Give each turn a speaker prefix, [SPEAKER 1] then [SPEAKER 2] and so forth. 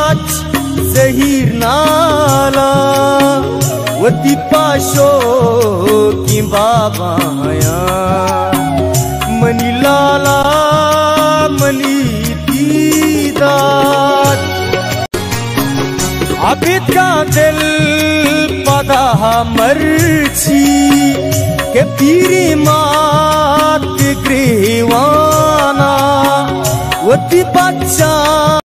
[SPEAKER 1] बाच जहीर नाला वती पाशो की बाबाया मनी लाला मनी दीदार आबिद का दिल पदा मर्ची के पीरी मात गृहवाना वती बच्चा